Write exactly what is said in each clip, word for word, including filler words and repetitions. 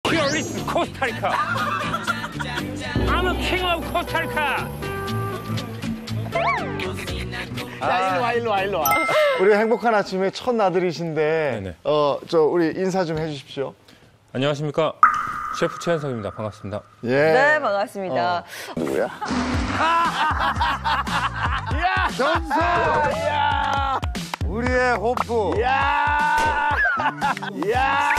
Here is Costa Rica. I'm a king of Costa Rica. 자, 일로 와, 일로 와, 일로 와. 우리 행복한 아침에 첫 나들이신데 네네. 어, 저 우리 인사 좀 해주십시오. 안녕하십니까. 셰프 최현석입니다. 반갑습니다. 예. 네, 반갑습니다. 어. 누구야? 야, 전소! 야, 우리의 호프. 야, 야,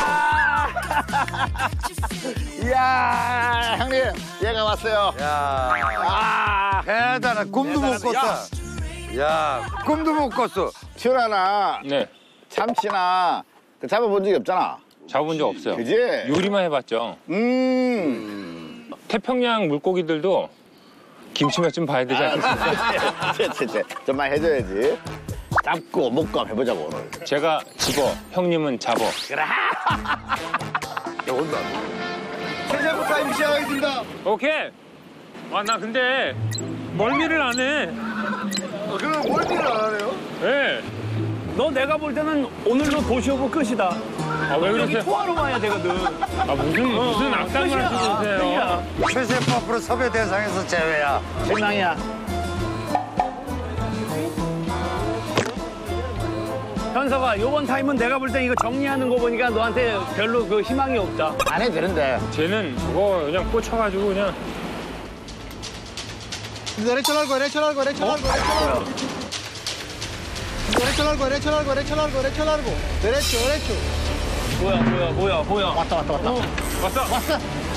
야, 형님, 얘가 왔어요. 야, 아, 대단해. 꿈도 못 꿨다. 야, 꿈도 못 꿨어. 튜나나 네. 참치나 그 잡아본 적이 없잖아. 잡아본 적 없어요. 그지? 요리만 해봤죠. 음. 태평양 물고기들도 김치맛 좀 봐야 되지 않겠습니까? 쟤, 쟤, 쟤. 좀만 해줘야지. 잡고 먹고 한번 해보자고, 오늘. 제가 집어, 형님은 잡어. 최재부 타임 시작하겠습니다. 오케이. 아, 나 근데 멀미를 안 해. 어, 그럼 뭘 일을 안 하네요? 네. 너 내가 볼 때는 오늘로 도시오브 끝이다. 아, 왜 여기 그러세요? 토하러 와야 되거든. 아, 무슨, 무슨 악담을 하시고 계세요? 최셰프 앞으로 섭외 대상에서 제외야. 실망이야. 현석아, 요번 타임은 내가 볼 때 이거 정리하는 거 보니까 너한테 별로 그 희망이 없다. 안 해도 되는데. 쟤는 저거 그냥 꽂혀가지고 그냥. derecho largo, derecho largo, derecho largo, derecho largo. Derecho largo, derecho largo, derecho largo, derecho largo. Derecho, derecho. 뭐야, 뭐야, 뭐야, 뭐야. 왔다, 왔다, 왔다. 왔어! 왔어.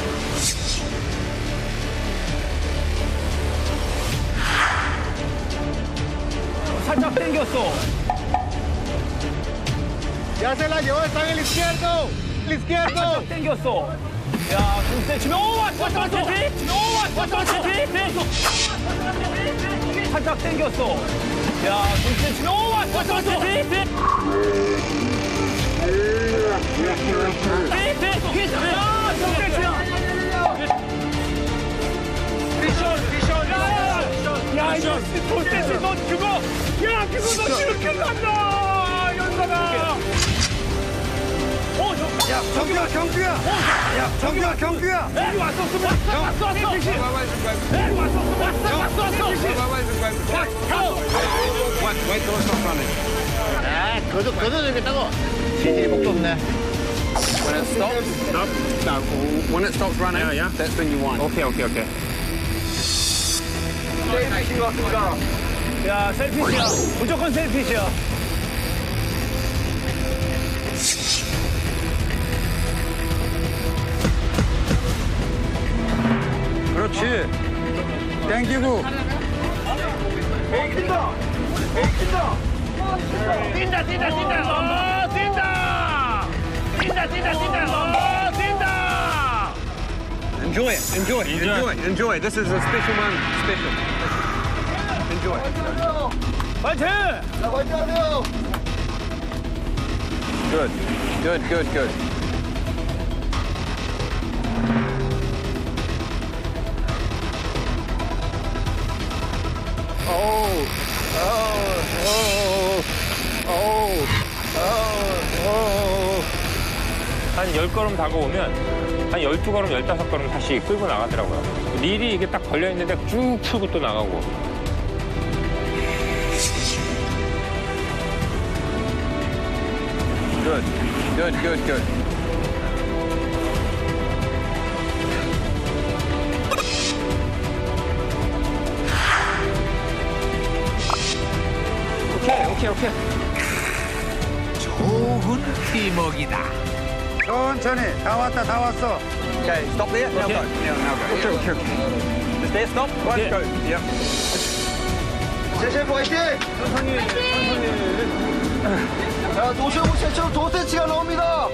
살짝 당겼어. Ya se la llevó, está en el izquierdo. El izquierdo. 살짝 당겼어. 야, 중세 치면, 오, 왔어, 왔어, 왔어. 오, 왔어, 왔어, 왔어. 살짝 당겼어. 야, 중세 치면, 오, 왔어, 왔어, 왔어. 야, 중세 치면. 피션, 피션, 야, 이거 돌대지 너 그거, 야, 그거 너 이렇게 간다, 연사가. 어, 저, 야, 경규야, 경규야. 야, 경규야, 경규야. 여기 왔었으면 왔어, 왔어, 왔어. 여기 왔었으면 왔어, 왔어, 왔어. 아, 거저, 거저 되겠다고. 체질이 목도 없네. When it stops, stop. No, when it stops running, yeah, yeah. That's when you want. 오케이, 오케이, 오케이. 셀피신 것 같습니다. 야, 셀피시야. 무조건 셀피시야. 그렇지. 땡기고. 뛴다! 뛴다! 뛴다, 뛴다, 뛴다! 어, 뛴다! 뛴다, 뛴다, 뛴다! 어, 뛴다! Enjoy it, enjoy it, enjoy it, enjoy it. This is a special one, special. Enjoy it. 파이팅! 자, 화이팅하세요. Good, good, good, good. 어우, 어우, 어우, 어우, 어우. 한 열 걸음 다가오면 한 열두 걸음, 열다섯 걸음 다시 끌고 나가더라고요. 릴이 이게 딱 걸려있는데 쭉 풀고 또 나가고. Good, good, good, good. 오케이, 오케이, 오케이. 좋은 팀워크이다. 천천히, 다 왔다, 다 왔어. Okay, stop there. Now go. Now, now go. Okay, okay, okay. Just there, stop. Right, go. Yep. 최재부 화이팅! 자, 도시오브 최초 도세치가 나옵니다.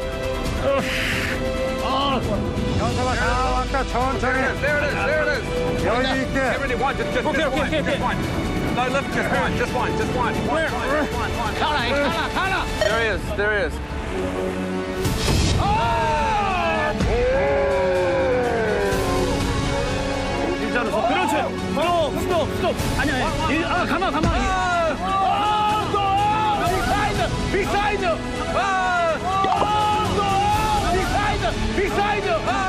현서가 다 왔다, 천천히. There it is, there it is. 여유 있게. Everybody, one, just, just, Okay, just okay, one, okay, just okay. one. No, look, just one, just one, just one. Where? One, one, one. 가라, 가라, 가라! There he is, there he is. 일자로 서. 그렇지. 스톱, 스톱, 스톱. 아니야, 아니야. 일, 아, 가만, 가만. 아, 스톱! 빅사이드! 빅사이드! 아! 스톱! 빅사이드! 빅사이드! 아!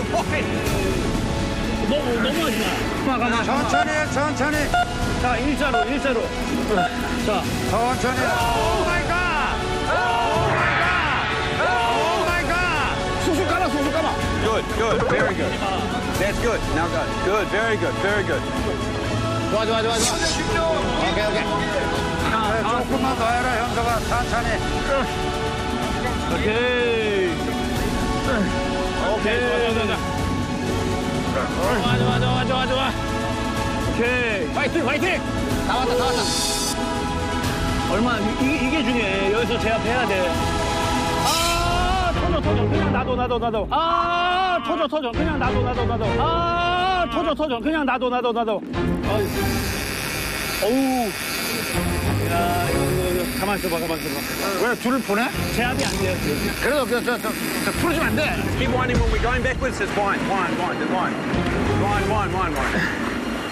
너무, 너무 하지 마. 가만, 가만. 천천히 해, 천천히. 자, 일자로, 일자로. 자. 천천히. 오 마이 갓! 오 마이 갓! 오 마이 갓! 쑥쑥 까봐, 쑥쑥 까봐. Good, good, very good. That's good. Now go. Good, very good, very good. 좋아, 좋아, 좋아, 좋아. 오케이, 오케이. 네, 조금만 더 해라, 현석아. 천천히. 오케이. 오케이. 좋아, 좋아, 좋아. 좋아, 좋아, 좋아, 좋아, 좋아. 오케이. 파이팅, 파이팅! 다 왔다, 다 왔다. 얼마, 이게, 이게 중요해. 여기서 제압해야 돼. 아, 터져, 터져. 그냥 놔둬, 놔둬, 놔둬. 아, 터져, 터져. 그냥 놔둬, 놔둬, 놔둬. 아, 터져, 터져. 그냥 놔둬, 놔둬, 놔둬. 어이. 어우. 야, 이거, 이거, 이거. 가만 있어봐, 가만 있어봐. 왜 줄을 보내? 제압이 안 돼. 그래도 저, 저, 저, 저 풀어주면 안 돼. Keep winding when we're going backwards. Just wind, wind, wind, just wind. Wind, wind, wind, wind.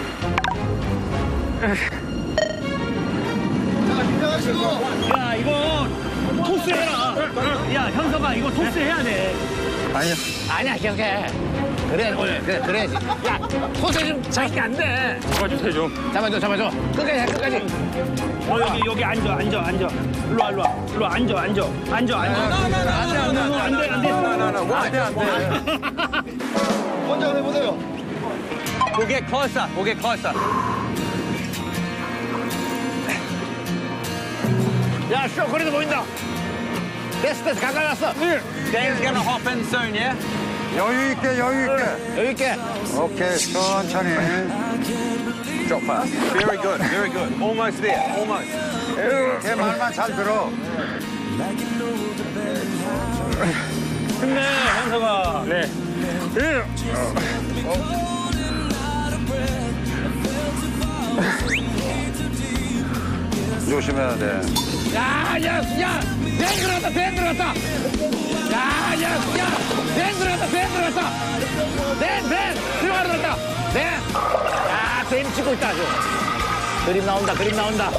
야, 이거 토스해라. 야, 현석아, 이거 토스해야 돼. 아니야. 아니야, 계속해. 그래, 그래, 그래야지. 야, 소세 좀 자식이 안 돼. 잡아주세요 좀. 잡아줘, 잡아줘. 끝까지 해, 끝까지. 어, 여기, 여기 앉아, 앉아, 앉아. 일로 와, 일로 와. 일로 와, 앉아, 앉아. 앉아, 앉아. 안 돼, 안 돼, 안 돼. 안 돼, 안 돼. No, no, no. 안 돼, 안 돼. 먼저 해보세요. We'll get closer. We'll get closer. 야, 쇼, 그래도 보인다. 됐어, 됐어, 가까이 왔어. Dan's gonna hop in soon, yeah? 여유 있게, 여유 있게. 여기 있게. 오케이, 천천히. Drop fast. Very good, very good. Almost there, almost. 걔 말만 잘 들어. 힘내, 현석아. 네. 조심해야 돼. 야, 야, 야, 밴 들어갔다, 밴 들어갔다. 야, 야, 야, 밴 들어갔다, 밴 들어갔다. 밴, 밴, 들어가 들어갔다. 밴. 야, 그림 찍고 있다, 아주. 그림 나온다, 그림 나온다.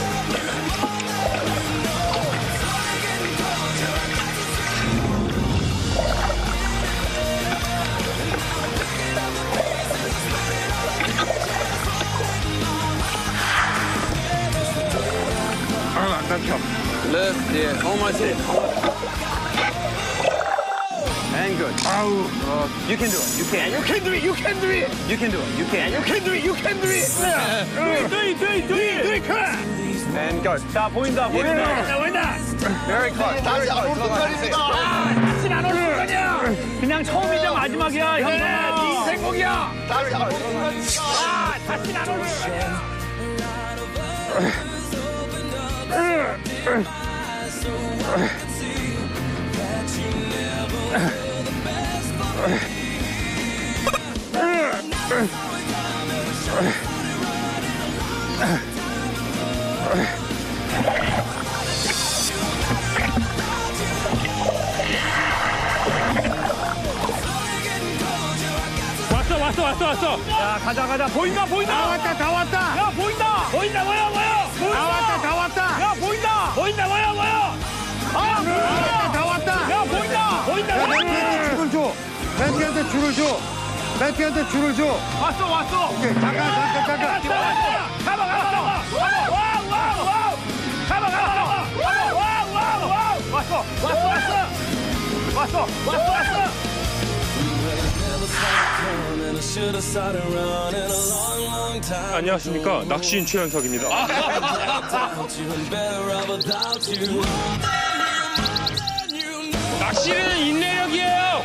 아, 안 당겨. Lift, yeah, almost there. And good. Oh, you can do it. You can. You can do it, you can do it. You can do it. You can. You can do it, you can do it. 뚜이, 뚜이, 뚜이, 뚜이, 크. And go. 자, 보인다, 보인다. 보인다, 보인다. Very close. Very close. Look like this. 아, 다시 안 오는 거냐? 그냥 처음이자 마지막이야, 그래, 현석아. 네 인생곡이야. 다시 안 오는 거냐? 아, 다시 안 오는 거냐? 왔어, 왔어, 왔어, 왔어. 야, 가자, 가자. 보인다, 보인다. 다 왔다, 다 왔다. 야, 보인다. 보인다, 뭐야, 뭐야. 보인다. 다 왔다, 다 왔다. 야, 보인다. 보인다, 뭐야, 뭐야. 아, 보인다. 다 왔다. 야, 보인다. 보인다, 야, 뭐야. 매트한테 줄을 줘. 매트한테 줄을 줘. 매트한테 줄을 줘. 왔어, 왔어. 오케이, 잠깐, 잠깐, 잠깐. 가봐, 가봐, 가봐. 와우, 와우, 와우. 가봐, 가봐, 가봐. 와우, 와우, 와우. 왔어, 왔어, 왔어. 왔어, 왔어, 왔어. 안녕하십니까. 낚시인 최현석입니다. 낚시는 인내력이에요.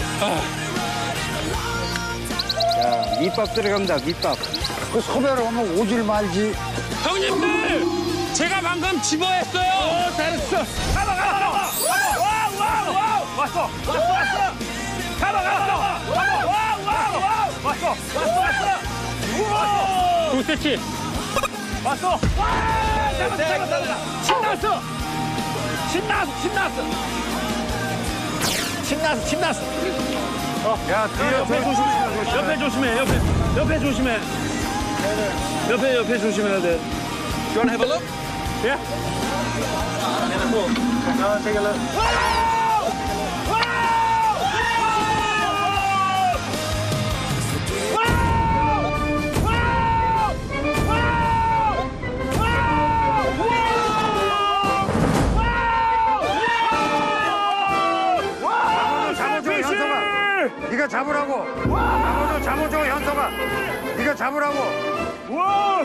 야, 밑밥 들어갑니다, 밑밥. 그 소배로 오면 오질 말지. 형님들, 제가 방금 집어했어요. 어, 잘했어. 가봐, 가봐, 가봐. 와우, 와우, 와우. 왔어, 왔어, 왔어. 가봐, 가봐, 가봐. 와우, 와우, 와우. 왔어, 왔어, 왔어. 우와. 두 세치. 왔어. 와, 잡았어, 잡았어. 신났어. 신났어, 신났어. 신났어, 신났어. 야, 뒤에 옆에 조심해. 옆에 조심해. 옆에, 옆에 조심해. 옆에, 옆에 조심해야 돼. You want to have a look? 예? 와우! 와우! 와우! 네가 잡으라고. 잡아줘, 잡아줘, 현석아. 네가 잡으라고. 와!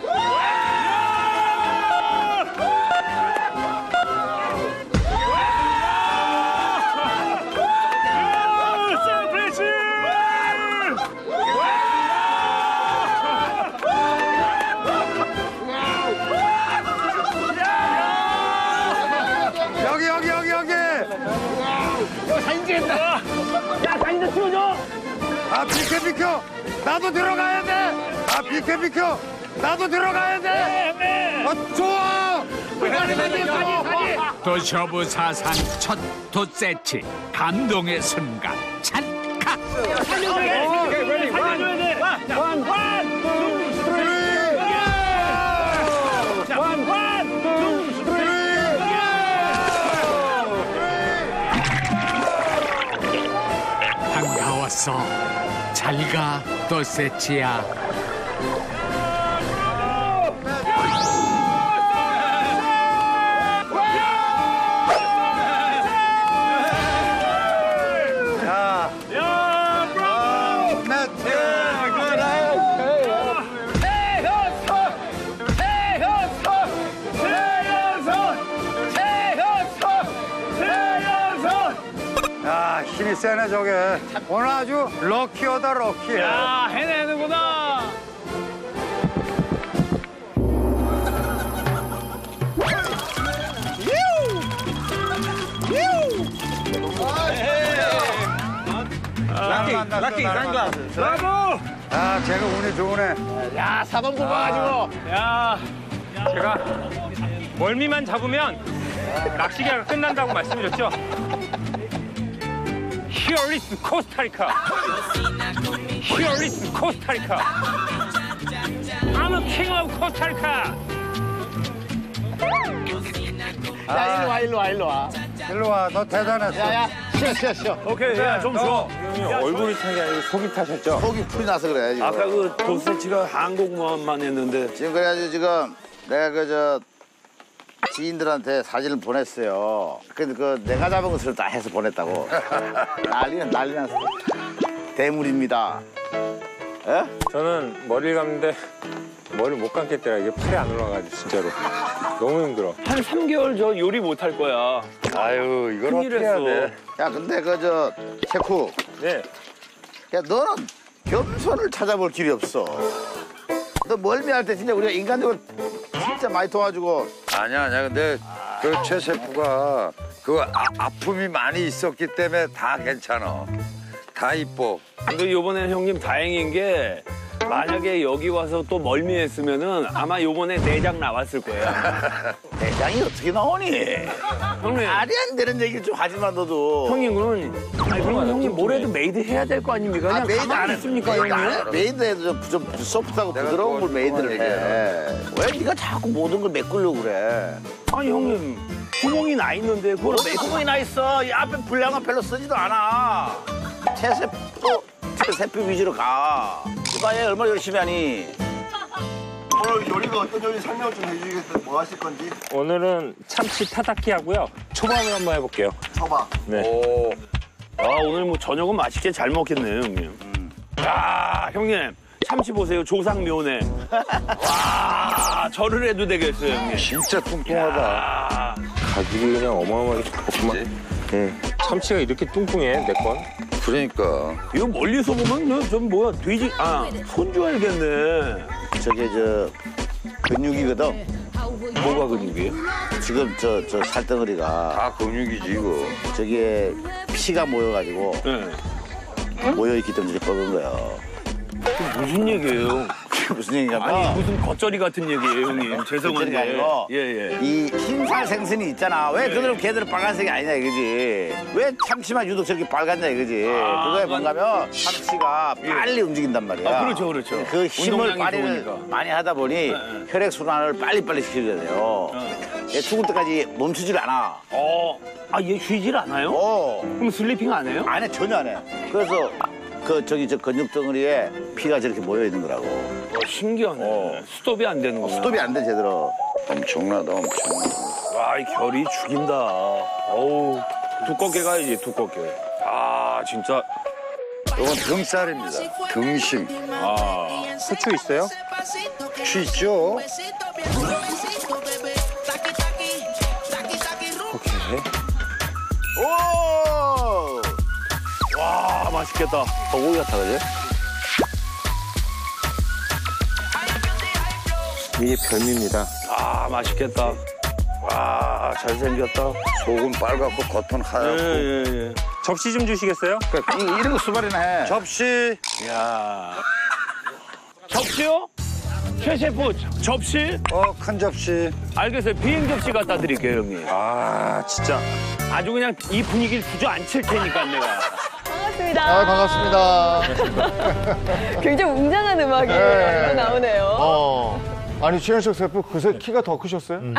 여기, 여기, 여기, 여기. 이거 사진 찍겠다. 야, 사진 좀 찍어줘. 아, 비켜, 비켜. 나도 들어가야 돼. 아, 비켜, 비켜. 나도 들어가야 돼. 아, 좋아. 사진, 사진, 사진, 사진. 도쇼부 사상 첫 도세치 감동의 순간 찰칵. 살려줘야 돼. 살려줘야 돼. 원, 원, 투, 쓰리. 자, 원, 원, 투, 쓰리. 반가웠어. 잘가 도세치야. 야, 야, 브라보! 넷. 최현석! 최현석! 최연선! 최현석! 최연선! 야, 힘이 세네, 저게. 오늘 아주 럭키어다, 럭키. 야, 해내는구나. 럭키, 럭키, 브라보! 아, 제가 운이 좋으네. 야, 사번 뽑아가지고. 야, 제가 멀미만 잡으면 낚시기가 끝난다고 말씀드렸죠? Here is 코스타리카. Here is 코스타리카. I'm a king of 코스타리카. 야, 일로 와, 일로 와, 일로 와. 일로 와, 너 대단했어. 야, 야, 쉬어, 쉬어, 쉬어. 오케이, 야, 좀 줘. 얼굴이 탄 게 아니고 속이 타셨죠? 속이 풀이 나서 그래 지금. 아까 그 도세치가 한국만 했는데. 지금 그래가지고 지금 내가 그 저 지인들한테 사진을 보냈어요. 근데 그 내가 잡은 것을 다 해서 보냈다고. 난리는 난리 났어. 대물입니다. 예? 저는 머리를 감는데 머리를 못 감겠더라. 이게 팔이 안 올라가지고 진짜로. 너무 힘들어. 한 삼 개월 저 요리 못 할 거야. 아유, 이걸 큰일 어떻게 해야 했어. 돼? 야 근데 그 저 체쿠. 네. 야 너는 겸손을 찾아볼 길이 없어. 너 멀미할 때 진짜 우리가 인간적으로 진짜 많이 도와주고. 아니야, 아니야. 근데 그 최 셰프가 그 아, 아픔이 많이 있었기 때문에 다 괜찮아. 다 이뻐. 근데 이번에 형님 다행인 게 만약에 여기 와서 또 멀미했으면은 아마 요번에 내장 나왔을 거예요. 내장이 어떻게 나오니? 형님. 말이 안 되는 얘기를 좀 하지 마 너도. 형님 그러면 아니 그러면 형님 뭐래도 메이드 해야 될 거 아닙니까? 그냥 아, 메이드 안 했습니까 메이드 안 형님? 해. 메이드에도 좀, 좀 소프트하고 내가 부드러운 걸 그거 메이드를 그거만 해. 왜 네가 자꾸 모든 걸 메꾸려고 그래? 아니 형님 구멍이 나 있는데 그걸 내 구멍이 나 있어. 이 앞에 분량은 별로 쓰지도 않아. 채세포, 채세포 위주로 가. 이봐 얘 얼마나 열심히 하니? 오늘 요리가 어떤 요리 설명 좀 해주시겠어요? 뭐 하실 건지? 오늘은 참치 타다키 하고요. 초밥을 한번 해볼게요. 초밥. 네. 오. 아 오늘 뭐 저녁은 맛있게 잘 먹겠네요 형님. 야 형님 참치 보세요 조상묘네. 와 절을 해도 되겠어요 형님. 진짜 뚱뚱하다. 아, 가죽이 그냥 어마어마하게 좋구만. 응. 참치가 이렇게 뚱뚱해, 내 건. 그러니까. 이거 멀리서 보면 이거 좀 뭐야 돼지 아 손주 알겠네. 저게 저 근육이거든. 뭐가 근육이에요? 지금 저 저 살덩어리가 다 근육이지, 이거. 저기에 피가 모여가지고 네. 모여있기 때문에 이렇게 뻗은 거야. 그게 무슨 얘기예요? 그게 무슨 얘기냐면 아니 무슨 겉절이 같은 얘기예요 형님. 죄송한데. 겉절이가 아니고 예예. 이 흰살 생선이 있잖아. 왜 그들은 걔들은 빨간색이 아니냐 이거지. 왜 참치만 유독 저렇게 빨갛냐 이거지. 아, 그거에 그건- 뭔가면 참치가 빨리 움직인단 말이야. 아, 그렇죠, 그렇죠. 그 힘을 운동량이 발휘를 좋으니까. 많이 하다 보니 네. 혈액순환을 빨리빨리 시켜줘야 돼요. 얘 죽을 때까지 멈추질 않아. 어. 아 얘 쉬질 않아요? 어. 그럼 슬리핑 안 해요? 안 해, 전혀 안 해. 그래서 그 저기 저 근육 덩어리에 피가 저렇게 모여 있는 거라고. 어, 신기하네. 어. 스톱이 안 되는 거야. 스톱이 안 돼 제대로. 엄청나다, 엄청나다. 와, 이 결이 죽인다. 어우, 두껍게 가야지, 두껍게. 아, 진짜. 이건 등살입니다. 등심. 아, 후추 있어요? 추 있죠? 오케이. 오! 와, 맛있겠다. 소고기 같아, 그지? 이게 별미입니다. 아, 맛있겠다. 와, 잘생겼다. 속은 빨갛고 겉은 하얗고. 예, 예, 예. 접시 좀 주시겠어요? 이, 이런 거 수발이나 해. 접시. 이야. 접시요? 최 셰프, 접시? 어, 큰 접시. 알겠어요. 비행 접시 갖다 드릴게요, 형님. 아, 진짜. 아주 그냥 이 분위기를 주저앉힐 테니까, 내가. 반갑습니다. 아, 반갑습니다. 굉장히 웅장한 음악이 네. 나오네요. 어. 아니, 최현석 셰프, 그새 키가 더 크셨어요? 음.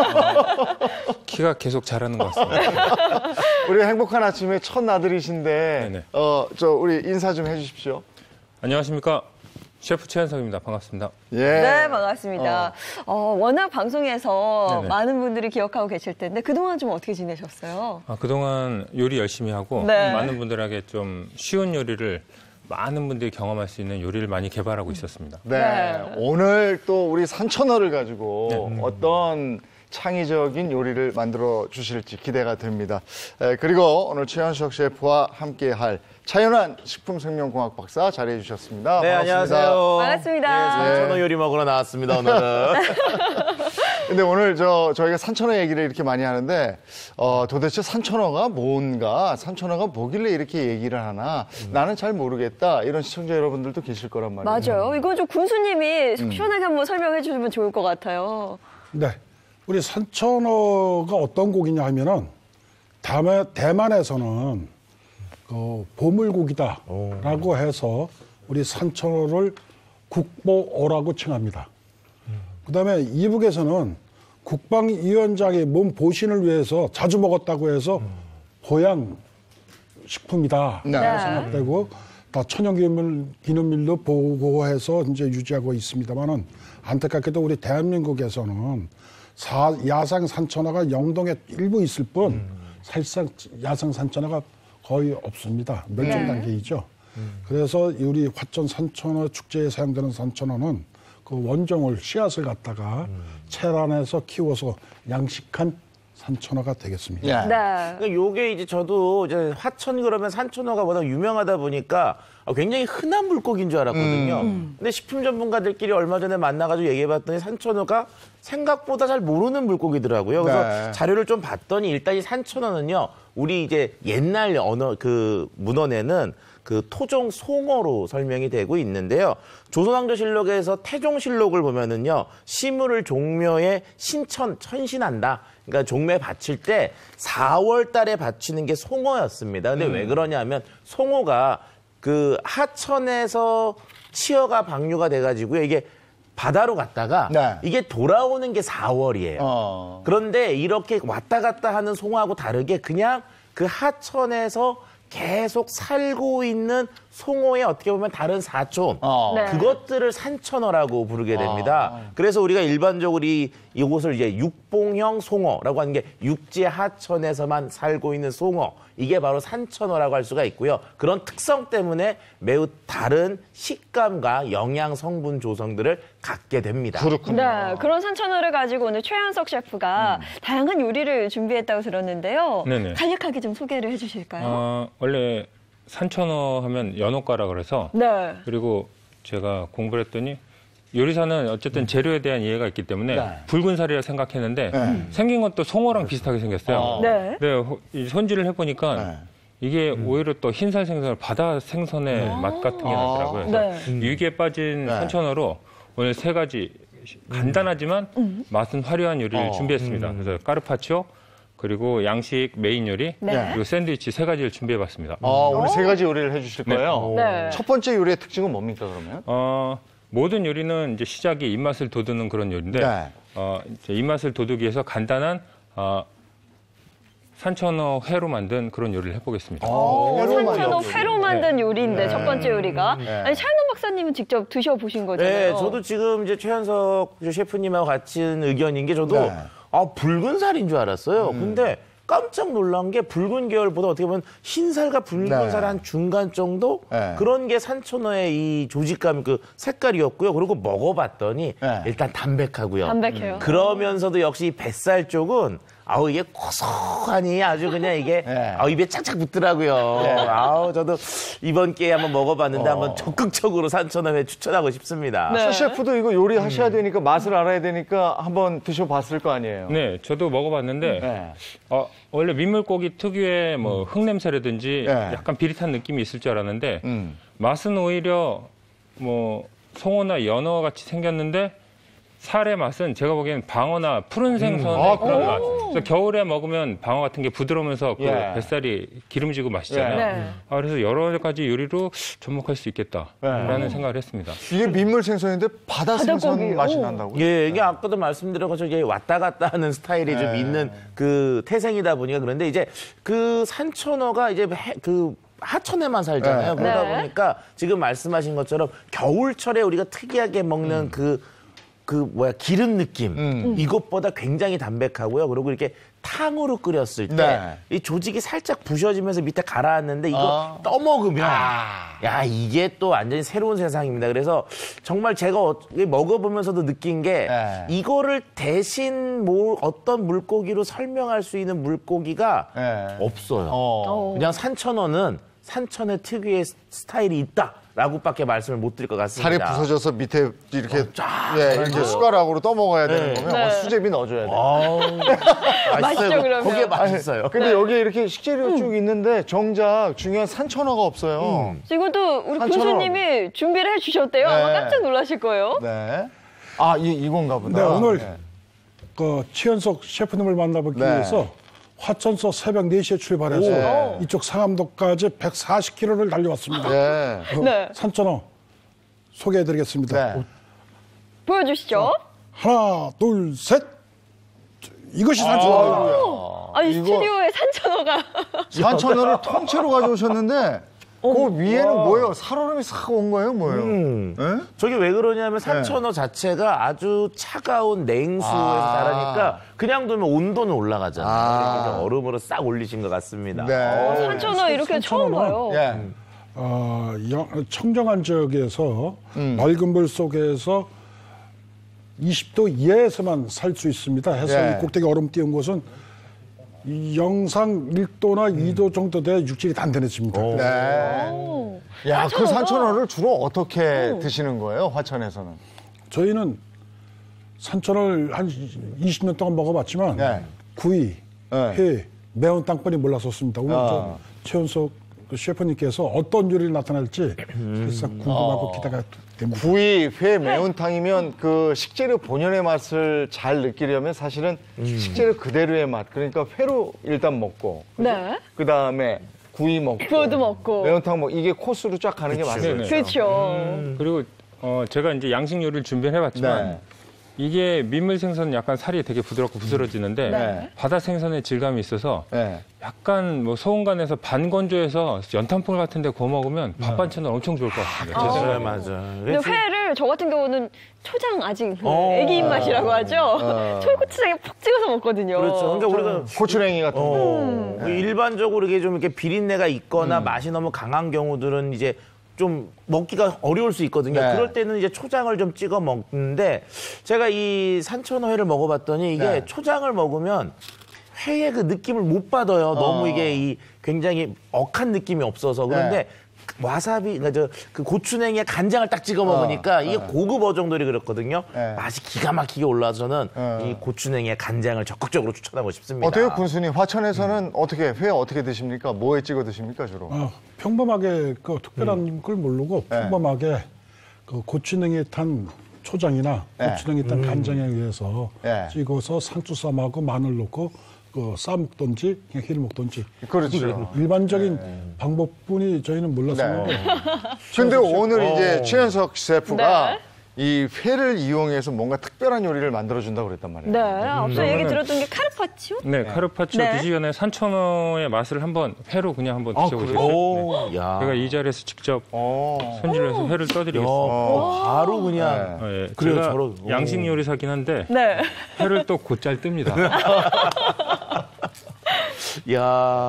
키가 계속 자라는 것 같습니다. 우리 행복한 아침에 첫 나들이신데, 네네. 어, 저, 우리 인사 좀 해주십시오. 안녕하십니까. 셰프 최현석입니다. 반갑습니다. 예. 네, 반갑습니다. 어. 워낙 방송에서 네네. 많은 분들이 기억하고 계실 텐데 그동안 좀 어떻게 지내셨어요? 아, 그동안 요리 열심히 하고 네. 많은 분들에게 좀 쉬운 요리를 많은 분들이 경험할 수 있는 요리를 많이 개발하고 있었습니다. 네. 네. 오늘 또 우리 산천어를 가지고 네. 어떤 창의적인 요리를 만들어 주실지 기대가 됩니다. 에, 그리고 오늘 최현석 셰프와 함께 할 차윤환 식품생명공학 박사 자리해 주셨습니다. 네, 반갑습니다. 안녕하세요. 반갑습니다. 네, 산천어 요리 먹으러 나왔습니다, 오늘은. 근데 오늘 저 저희가 산천어 얘기를 이렇게 많이 하는데 어, 도대체 산천어가 뭔가, 산천어가 뭐길래 이렇게 얘기를 하나 나는 잘 모르겠다, 이런 시청자 여러분들도 계실 거란 말이에요. 맞아요. 이건 좀 군수님이 속 시원하게 한번 설명해 주시면 좋을 것 같아요. 네. 우리 산천어가 어떤 고기냐 하면은 대만, 대만에서는 그 보물고기다라고 해서 우리 산천어를 국보어라고 칭합니다. 그다음에 이북에서는 국방위원장의 몸 보신을 위해서 자주 먹었다고 해서 보양 식품이다 네. 생각되고 다 천연기념물로 보고해서 이제 유지하고 있습니다만은 안타깝게도 우리 대한민국에서는 사, 야생 산천어가 영동에 일부 있을 뿐 사실상 야생 산천어가 거의 없습니다. 멸종 단계이죠. 그래서 우리 화천 산천어 축제에 사용되는 산천어는 그 원종을 씨앗을 갖다가 체란해서 키워서 양식한 산천어가 되겠습니다. 예. 네. 그러니까 요게 이제 저도 이제 화천 그러면 산천어가 워낙 유명하다 보니까 굉장히 흔한 물고기인 줄 알았거든요. 음. 근데 식품 전문가들끼리 얼마 전에 만나가지고 얘기해봤더니 산천어가 생각보다 잘 모르는 물고기더라고요. 그래서 네. 자료를 좀 봤더니 일단 이 산천어는요, 우리 이제 옛날 언어 그 문헌에는 그 토종 송어로 설명이 되고 있는데요. 조선왕조실록에서 태종실록을 보면은요, 시물을 종묘에 신천, 천신한다. 그러니까 종묘에 바칠 때 사월 달에 바치는 게 송어였습니다. 근데 음. 왜 그러냐면 송어가 그 하천에서 치어가 방류가 돼가지고요, 이게 바다로 갔다가 네. 이게 돌아오는 게 사월이에요. 어. 그런데 이렇게 왔다 갔다 하는 송어하고 다르게 그냥 그 하천에서 계속 살고 있는 송어의 어떻게 보면 다른 사촌, 어. 네. 그것들을 산천어라고 부르게 됩니다. 어. 그래서 우리가 일반적으로 이, 이곳을 이제 육봉형 송어라고 하는 게 육지 하천에서만 살고 있는 송어, 이게 바로 산천어라고 할 수가 있고요. 그런 특성 때문에 매우 다른 식감과 영양 성분 조성들을 갖게 됩니다. 그렇군요. 네, 그런 산천어를 가지고 오늘 최현석 셰프가 다양한 요리를 준비했다고 들었는데요. 네네. 간략하게 좀 소개를 해주실까요? 어, 원래 산천어 하면 연어과라 그래서 네. 그리고 제가 공부를 했더니 요리사는 어쨌든 재료에 대한 이해가 있기 때문에 네. 붉은 살이라 생각했는데 네. 생긴 것도 송어랑 비슷하게 생겼어요. 어. 네. 네, 호- 이 손질을 해보니까 네. 이게 오히려 또 흰살 생선을 바다 생선의 맛 같은 게 나더라고요. 그래서 네. 유기에 빠진 네. 산천어로 오늘 세 가지 간단하지만 맛은 화려한 요리를 어. 준비했습니다. 그래서 까르파치오, 그리고 양식 메인 요리, 네. 그리고 샌드위치 세 가지를 준비해봤습니다. 어, 오늘 세 가지 요리를 해주실 네. 거예요. 네. 첫 번째 요리의 특징은 뭡니까, 그러면? 어, 모든 요리는 이제 시작이 입맛을 돋우는 그런 요리인데, 네. 어, 이제 입맛을 돋우기 위해서 간단한 어, 산천어 회로 만든 그런 요리를 해보겠습니다. 어, 산천어 회로 만든 요리인데 네. 첫 번째 요리가. 네. 아니 차윤환 박사님은 직접 드셔보신 거잖아요. 네, 저도 지금 이제 최현석 셰프님하고 같은 의견인 게 저도 네. 아, 붉은 살인 줄 알았어요. 근데 깜짝 놀란 게 붉은 계열보다 어떻게 보면 흰살과 붉은살 네. 한 중간 정도 네. 그런 게 산천어의 이 조직감 그 색깔이었고요. 그리고 먹어봤더니 네. 일단 담백하고요. 담백해요. 그러면서도 역시 이 뱃살 쪽은 아우 이게 고소하니 아주 그냥 이게 네. 아우 입에 착착 붙더라고요. 아우 저도 이번 기회에 한번 먹어봤는데 어. 한번 적극적으로 산천어회 추천하고 싶습니다. 네. 서 셰프도 이거 요리하셔야 되니까 맛을 알아야 되니까 한번 드셔봤을 거 아니에요. 네, 저도 먹어봤는데 네. 어, 원래 민물고기 특유의 뭐 흙냄새라든지 네. 약간 비릿한 느낌이 있을 줄 알았는데 음. 맛은 오히려 뭐 송어나 연어 같이 생겼는데 살의 맛은 제가 보기에는 방어나 푸른 생선의 아, 그런 그래요? 맛. 그래서 겨울에 먹으면 방어 같은 게 부드러우면서 그 예. 뱃살이 기름지고 맛있잖아요. 네. 아, 그래서 여러 가지 요리로 접목할 수 있겠다라는 네. 생각을 했습니다. 이게 민물 생선인데 바다 생선 바닷고기. 맛이 오. 난다고요? 예, 이게 아까도 말씀드린 것처럼 이게 왔다 갔다 하는 스타일이 좀 네. 있는 그 태생이다 보니까 그런데 이제 그 산천어가 이제 해- 그 하천에만 살잖아요. 네. 그러다 네. 보니까 지금 말씀하신 것처럼 겨울철에 우리가 특이하게 먹는 그, 그 뭐야, 기름 느낌. 음. 이것보다 굉장히 담백하고요. 그리고 이렇게 탕으로 끓였을 때 이 네. 조직이 살짝 부셔지면서 밑에 가라앉는데 이거 아. 떠먹으면 야 이게 또 완전히 새로운 세상입니다. 그래서 정말 제가 어- 먹어보면서도 느낀 게 네. 이거를 대신 뭐 어떤 물고기로 설명할 수 있는 물고기가 네. 없어요. 어. 그냥 산천어는 산천의 특유의 스타일이 있다라고밖에 말씀을 못 드릴 것 같습니다. 살이 부서져서 밑에 이렇게 쫙 예, 이렇게 그래요. 숟가락으로 떠먹어야 되는 네. 거면 네. 어, 수제비 넣어줘야 돼. 아우, 맛있죠, 맛있어요. 그러면? 그게 맛있어요. 근데 여기 이렇게 식재료 쭉 있는데 정작 중요한 산천어가 없어요. 지금도 우리 산천어. 군수님이 준비를 해주셨대요. 아마 네. 깜짝 놀라실 거예요. 네. 아, 이, 이건가 보다. 네, 오늘 네. 그 최연석 셰프님을 만나보기 네. 위해서 화천서 새벽 네 시에 출발해서 오. 이쪽 상암도까지 백사십 킬로미터를 달려왔습니다. 네. 그 네. 산천어 소개해드리겠습니다. 네. 보여주시죠. 하나, 둘, 셋. 이것이 산천어예요. 아니, 이거- 스튜디오에 산천어가. 산천어를 통째로 가져오셨는데 그 위에는 뭐예요? 살얼음이 싹 온 거예요? 뭐예요? 음. 네? 저게 왜 그러냐면 산천어 자체가 아주 차가운 냉수에서 아. 자라니까 그냥 두면 온도는 올라가잖아요. 아. 그러니까 얼음으로 싹 올리신 것 같습니다. 네. 어, 산천어 이렇게 처음 봐요. 예. 어, 영- 청정한 지역에서 음. 맑은 물 속에서 이십 도 이하에서만 살 수 있습니다. 해서 예. 이 꼭대기 얼음 띄운 곳은 이 영상 일 도나 이 도 정도 돼야 육질이 단단해집니다. 네. 오. 야, 그 산천어가- 산천어를 주로 어떻게 드시는 거예요? 화천에서는? 저희는 산천을 한 이십 년 동안 먹어봤지만 네. 구이, 네. 회, 매운 땅콩이 몰랐었습니다. 오늘 아. 저 최연석 그 셰프님께서 어떤 요리를 나타낼지 사실상 궁금하고 기대가 됩니다. 구이, 회, 매운탕이면 그 식재료 본연의 맛을 잘 느끼려면 사실은 식재료 그대로의 맛. 그러니까 회로 일단 먹고 네. 그 다음에 구이 먹고 구워도 먹고. 매운탕 먹고 이게 코스로 쫙 가는 게 맞아요. 네네. 그렇죠. 그리고 어, 제가 이제 양식 요리를 준비를 해봤지만 네. 이게 민물 생선은 약간 살이 되게 부드럽고 부스러지는데 네. 바다 생선의 질감이 있어서 네. 약간 뭐 소금간에서 반건조해서 연탄불 같은 데 구워 먹으면 밥 반찬은 엄청 좋을 것 같습니다. 제 맞아요, 생각에. 맞아요. 근데 회를 저 같은 경우는 초장 아직 그 어. 애기 입맛이라고 하죠. 어. 초고추장에 푹 찍어서 먹거든요. 그렇죠. 그러니까 우리가 고추냉이 같은 거. 어, 뭐 일반적으로 이게 좀 이렇게 비린내가 있거나 맛이 너무 강한 경우들은 이제 좀 먹기가 어려울 수 있거든요. 네. 그럴 때는 이제 초장을 좀 찍어 먹는데 제가 이 산천어회를 먹어봤더니 이게 네. 초장을 먹으면 회의 그 느낌을 못 받아요. 너무 이게 이 굉장히 억한 느낌이 없어서 그런데 네. 와사비, 그러니까 저 그 고추냉이에 간장을 딱 찍어 먹으니까 이게 고급 어종들이 그렇거든요. 네. 맛이 기가 막히게 올라서 저는 네. 이 고추냉이에 간장을 적극적으로 추천하고 싶습니다. 어때요, 군수님? 화천에서는 어떻게 회 어떻게 드십니까? 뭐에 찍어 드십니까, 주로? 어, 평범하게 그 특별한 걸 모르고 네. 평범하게 그 고추냉이에 탄 초장이나 네. 고추냉이에 탄 간장에 의해서 네. 찍어서 상추쌈하고 마늘 넣고 그 싸먹든지 그냥 회를 먹든지 그렇죠. 일반적인 방법뿐이 저희는 몰랐었는데 네. 근데 오늘 이제 최연석 셰프가 네. 이 회를 이용해서 뭔가 특별한 요리를 만들어준다고 그랬단 말이에요. 네. 앞서 얘기 들었던 게 카르파치오? 네, 카르파치오 네. 드시기 전에 산천어의 맛을 한번 회로 그냥 한번 아, 드셔보세요. 그래요? 오, 야. 제가 이 자리에서 직접 어. 손질을 해서 회를 떠드리겠습니다. 어, 바로 그냥 어, 예. 그래요, 제가 저런- 오. 양식 요리사긴 한데 네. 회를 또 곧잘 뜹니다. 야,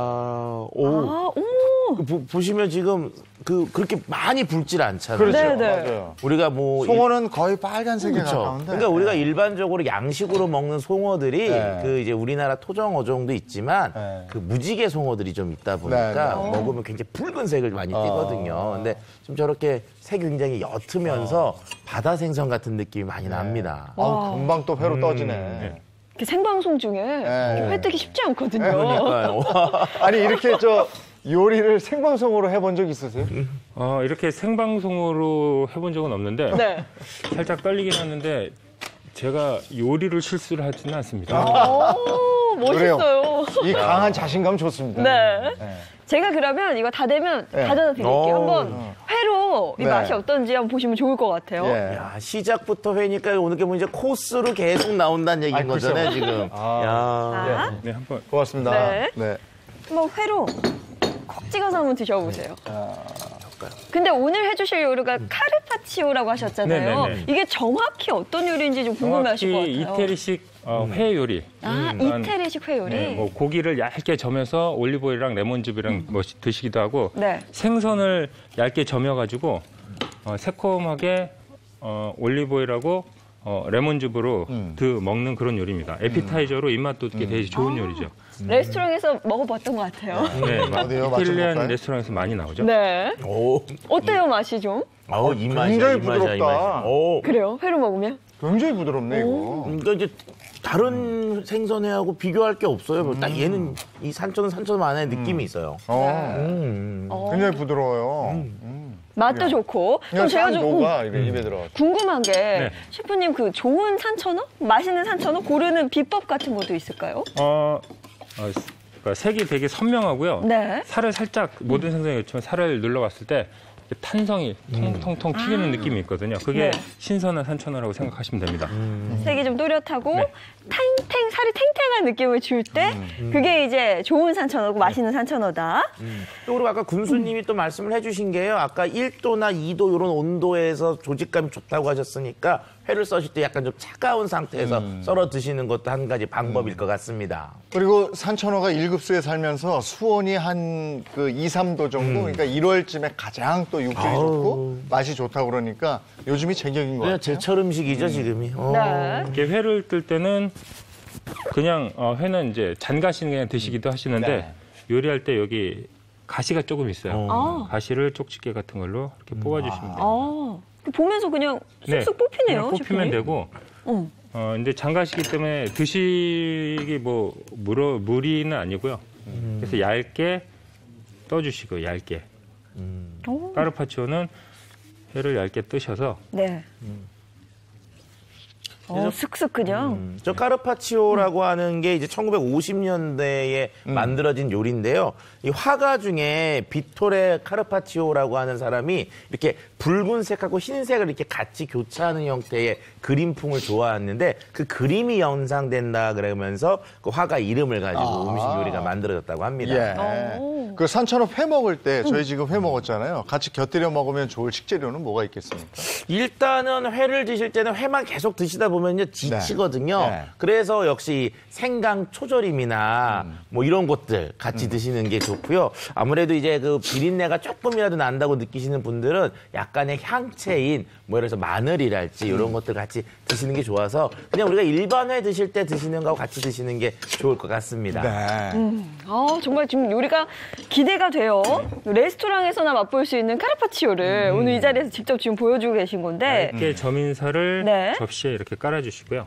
오. 아, 오. 보, 보시면 지금 그 그렇게 많이 붉질 않잖아요. 그렇죠. 네, 네. 맞아요. 우리가 뭐 송어는 거의 빨간색에 그렇죠. 가까운데. 그러니까 우리가 일반적으로 양식으로 먹는 송어들이 네. 그 이제 우리나라 토종 어종도 있지만 네. 그 무지개 송어들이 좀 있다 보니까 네, 네. 먹으면 굉장히 붉은색을 많이 어. 띠거든요. 근데 좀 저렇게 색이 굉장히 옅으면서 바다 생선 같은 느낌이 많이 납니다. 아, 금방 또 회로 떠지네. 그 생방송 중에 이렇게 회 뜨기 쉽지 않거든요. 그러니까요. 아니 이렇게 저 요리를 생방송으로 해본 적 있으세요? 어, 이렇게 생방송으로 해본 적은 없는데 네. 살짝 떨리긴 하는데 제가 요리를 실수를 하지는 않습니다. 오, 멋있어요. 이 강한 자신감 좋습니다. 네. 네. 제가 그러면 이거 다 되면 네. 가져다 드릴게요. 오. 한번 회로 이 네. 맛이 어떤지 한번 보시면 좋을 것 같아요. 예. 야, 시작부터 회니까 오늘 게 뭐 이제 코스로 계속 나온다는 얘기인 아이, 그렇죠. 거잖아요, 지금. 아. 야. 자, 네, 한번. 고맙습니다. 네. 네. 한번 회로 콕 찍어서 한번 드셔보세요. 아. 근데 오늘 해주실 요리가 카르파치오라고 하셨잖아요. 네네네. 이게 정확히 어떤 요리인지 좀 궁금해하실 것 정확히 같아요. 이태리식 어, 회 요리. 아, 음, 이태리식 회 요리? 네, 뭐 고기를 얇게 점여서 올리브오일이랑 레몬즙이랑 뭐 드시기도 하고 네. 생선을 얇게 점여가지고 어, 새콤하게 어, 올리브오일하고 어, 레몬즙으로 음. 드 먹는 그런 요리입니다. 에피타이저로 입맛 돋게 되게 좋은 요리죠. 레스토랑에서 먹어봤던 것 같아요. 네, 막 어디요? 이탈리안 맞춰볼까요? 레스토랑에서 많이 나오죠. 네. 오. 어때요, 맛이 좀? 아우, 이 맛이야, 굉장히 이 맛이야, 이 부드럽다. 맛이야. 오. 그래요? 회로 먹으면? 굉장히 부드럽네 이거. 그러니까 이제 다른 생선회하고 비교할 게 없어요. 뭐딱 얘는 이 산천은 산천만의 느낌이 있어요. 어. 음. 어. 굉장히 부드러워요. 맛도 좋고. 그냥 그럼 제가 싹 좀 녹아 이게 입에 들어가. 궁금한 게 네. 셰프님 그 좋은 산천어? 맛있는 산천어 고르는 비법 같은 것도 있을까요? 어, 어, 그러니까 색이 되게 선명하고요. 네. 살을 살짝 모든 생선이 그렇지만 살을 눌러봤을 때 탄성이 통통통 튀기는 느낌이 있거든요. 그게 네. 신선한 산천어라고 생각하시면 됩니다. 색이 좀 또렷하고 네. 탱탱 살이 탱탱한 느낌을 줄 때 그게 이제 좋은 산천어고 맛있는 산천어다. 또 그리고 아까 군수님이 또 말씀을 해주신 게요. 아까 일 도나 이 도 이런 온도에서 조직감이 좋다고 하셨으니까 회를 써실 때 약간 좀 차가운 상태에서 썰어 드시는 것도 한 가지 방법일 것 같습니다. 그리고 산천어가 일급수에 살면서 수온이 한 그 이, 삼 도 정도, 그러니까 일월쯤에 가장 또 육질이 아우. 좋고 맛이 좋다고 그러니까 요즘이 제격인 것 그냥 같아요. 제철 음식이죠, 지금이. 어. 네. 이렇게 회를 뜰 때는 그냥 어, 회는 이제 잔가시는 그냥 드시기도 하시는데 네. 요리할 때 여기 가시가 조금 있어요. 아. 가시를 쪽집게 같은 걸로 이렇게 뽑아주시면 돼요. 아, 보면서 그냥 네, 쑥쑥 뽑히네요. 그냥 뽑히면 셰프님. 되고 어. 어, 이제 장가시기 때문에 드시기 뭐 물어 무리는 아니고요. 그래서 얇게 떠주시고 얇게. 오. 까르파치오는 회를 얇게 뜨셔서 네. 어, 슥슥 그냥. 음, 저 까르파치오라고 하는 게 이제 천구백오십 년대에 만들어진 요리인데요. 이 화가 중에 비토레 카르파치오라고 하는 사람이 이렇게 붉은색하고 흰색을 이렇게 같이 교차하는 형태의 그림풍을 좋아했는데 그 그림이 연상된다 그러면서 그 화가 이름을 가지고 아. 음식 요리가 만들어졌다고 합니다. 예. 오. 그 산천어 회 먹을 때 저희 지금 회 먹었잖아요. 같이 곁들여 먹으면 좋을 식재료는 뭐가 있겠습니까? 일단은 회를 드실 때는 회만 계속 드시다 보면요 지치거든요. 네. 네. 그래서 역시 생강 초절임이나 뭐 이런 것들 같이 드시는 게 좋고요. 아무래도 이제 그 비린내가 조금이라도 난다고 느끼시는 분들은 약간의 향채인 뭐 예를 들어서 마늘이랄지 이런 것들 같이 드시는 게 좋아서 그냥 우리가 일반 회 드실 때 드시는 거하고 같이 드시는 게 좋을 것 같습니다. 네. 아, 정말 지금 요리가 기대가 돼요. 레스토랑에서나 맛볼 수 있는 카르파치오를 오늘 이 자리에서 직접 지금 보여주고 계신 건데. 얇게 점인 살을 네. 접시에 이렇게 깔아주시고요.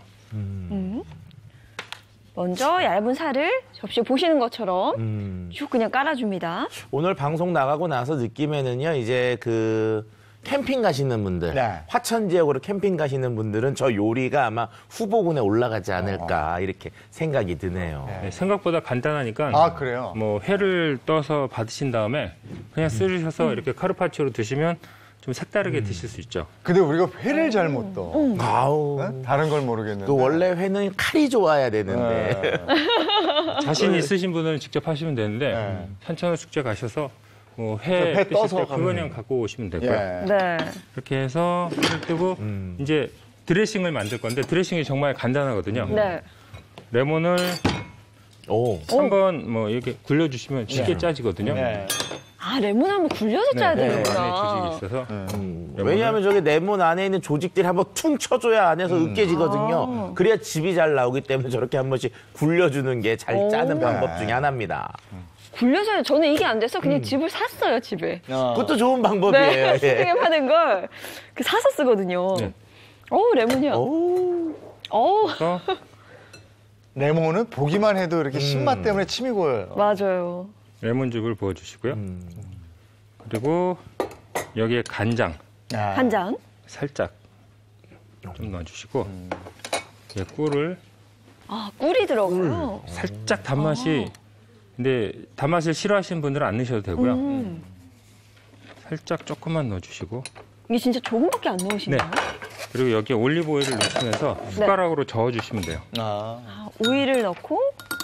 먼저 얇은 살을 접시에 보시는 것처럼 음. 쭉 그냥 깔아줍니다. 오늘 방송 나가고 나서 느낌에는요, 이제 그 캠핑 가시는 분들, 네. 화천 지역으로 캠핑 가시는 분들은 저 요리가 아마 후보군에 올라가지 않을까 이렇게 생각이 드네요. 네, 생각보다 간단하니까 아, 그래요? 뭐 회를 떠서 받으신 다음에 그냥 쓰셔서 이렇게 카르파치오로 드시면 좀 색다르게 드실 수 있죠. 근데 우리가 회를 잘못 떠. 아우. 네? 다른 걸 모르겠는데. 그 원래 회는 칼이 좋아야 되는데. 네. 자신 있으신 분은 직접 하시면 되는데 네. 산천어 숙제 가셔서 뭐 회 회 뜨실 떠서 때 그거 가면- 그냥 갖고 오시면 되고요. 예. 네. 이렇게 해서 회를 뜨고 이제 드레싱을 만들 건데 드레싱이 정말 간단하거든요. 네. 레몬을 오. 한번 뭐 이렇게 굴려주시면 쉽게 짜지거든요. 네. 아, 레몬 한번 굴려서 짜야 네, 되는구나. 안에 조직이 있어서. 음, 왜냐하면 저게 레몬 안에 있는 조직들이 한번 퉁 쳐줘야 안에서 으깨지거든요. 아. 그래야 즙이 잘 나오기 때문에 저렇게 한 번씩 굴려주는 게 잘 오. 짜는 방법 중에 하나입니다. 굴려서 저는 이게 안 돼서 그냥 즙을 샀어요, 집에. 그것도 좋은 방법이에요. 네, 예. 스틱에 파는 걸 그 사서 쓰거든요. 네. 어우, 레몬이야. 오. 어우, 그래서 레몬은 보기만 해도 이렇게 신맛 때문에 침이 고여요. 맞아요. 레몬즙을 부어주시고요. 음. 그리고 여기에 간장 한 장. 살짝 좀 넣어주시고 이제 꿀을 아, 꿀이 들어가요. 살짝 단맛이 근데 단맛을 싫어하시는 분들은 안 넣으셔도 되고요. 음. 살짝 조금만 넣어주시고 이게 진짜 조금밖에 안 넣으시나요? 네. 그리고 여기에 올리브 오일을 넣으시면서 숟가락으로 저어주시면 돼요. 아, 아, 오일을 넣고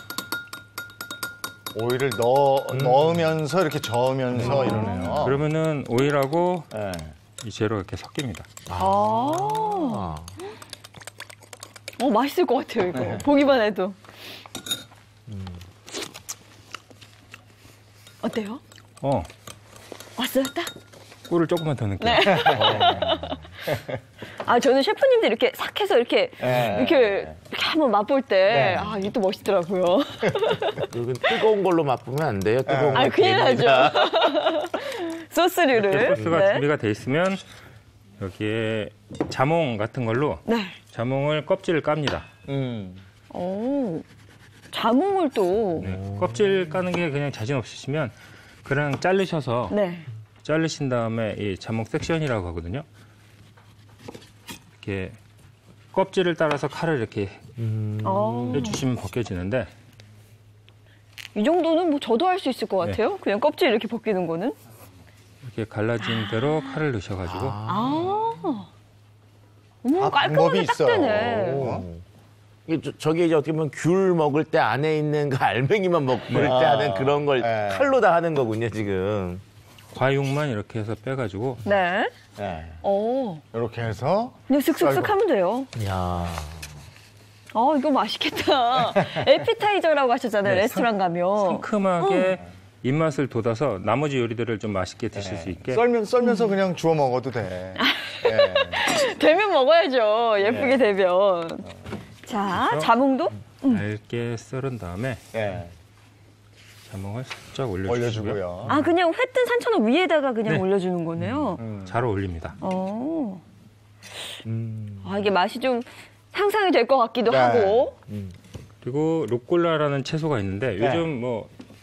오일을 넣어, 넣으면서 이렇게 저으면서 이러네요. 그러면은 오일하고 네. 이 재료가 이렇게 섞입니다. 아. 어, 맛있을 것 같아요, 이거. 보기만 해도. 어때요? 어, 왔어요, 딱? 꿀을 조금만 더 넣을게요. 네. 아, 저는 셰프님들 이렇게 싹 해서 이렇게, 네. 이렇게, 이렇게 한번 맛볼 때, 아, 이게 또 멋있더라고요. 여긴 뜨거운 걸로 맛보면 안 돼요. 뜨거운 아, 거 큰일 나죠. 됩니다. 소스류를. 이렇게 소스가 네. 준비가 돼 있으면 여기에 자몽 같은 걸로 네. 자몽을 껍질을 깝니다. 음. 오, 자몽을 또. 네. 껍질 까는 게 그냥 자신 없으시면 그냥 자르셔서 네. 자르신 다음에 이 자몽 섹션이라고 하거든요. 이렇게 껍질을 따라서 칼을 이렇게 어. 해주시면 벗겨지는데 이 정도는 뭐 저도 할 수 있을 것 네. 같아요. 그냥 껍질 이렇게 벗기는 거는. 이렇게 갈라진 대로 칼을 넣으셔가지고 아. 어머, 아, 깔끔하게 방법이 딱 있어. 되네. 어? 이게 저- 저게 이제 어떻게 보면 귤 먹을 때 안에 있는 그 알맹이만 먹을 때 아. 하는 그런 걸 네. 칼로 다 하는 거군요, 지금. 과육만 이렇게 해서 빼가지고 네. 네. 어. 이렇게 해서 그냥 슥슥슥 하면 돼요. 이야. 아, 이거 맛있겠다. 에피타이저라고 하셨잖아요, 네, 레스토랑 가면. 상큼하게 입맛을 돋아서 나머지 요리들을 좀 맛있게 드실 수 있게 썰면, 썰면서 그냥 주워 먹어도 돼. 네. 되면 먹어야죠. 예쁘게 되면. 자, 그래서 자몽도? 얇게 썰은 다음에 네. 자몽을 살짝 올려주시고요. 올려주고요. 아, 그냥 회 뜬 산천어 위에다가 그냥 네. 올려주는 거네요. 잘 어울립니다. 어. 아, 이게 맛이 좀 상상이 될 것 같기도 네. 하고. 그리고 루꼴라라는 채소가 있는데 네. 요즘 뭐